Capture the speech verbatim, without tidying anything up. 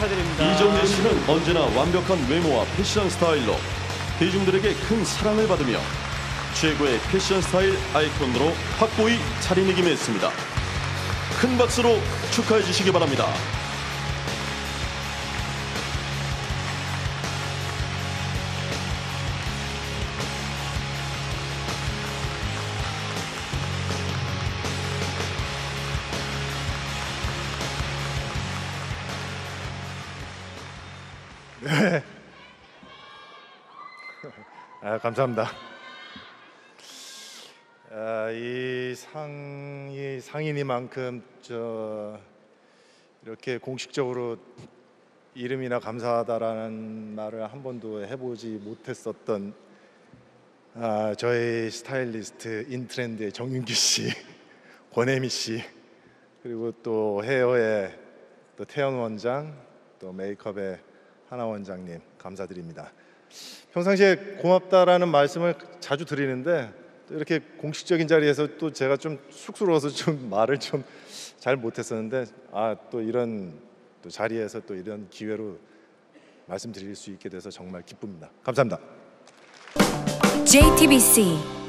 축하드립니다. 이정재 씨는 언제나 완벽한 외모와 패션 스타일로 대중들에게 큰 사랑을 받으며 최고의 패션 스타일 아이콘으로 확고히 자리매김했습니다. 큰 박수로 축하해 주시기 바랍니다. 네. 아, 감사합니다. 아, 이 상이 상인이만큼 저 이렇게 공식적으로 이름이나 감사하다라는 말을 한 번도 해보지 못했었던 아, 저희 스타일리스트 인트렌드의 정윤기 씨, 권혜미 씨, 그리고 또 헤어의 또 태연 원장, 또 메이크업의 하나 원장님 감사드립니다. 평상시에 고맙다라는 말씀을 자주 드리는데 또 이렇게 공식적인 자리에서 또 제가 좀 쑥스러워서 좀 말을 좀 잘 못했었는데 아, 또 이런 또 자리에서 또 이런 기회로 말씀드릴 수 있게 돼서 정말 기쁩니다. 감사합니다. 제이티비씨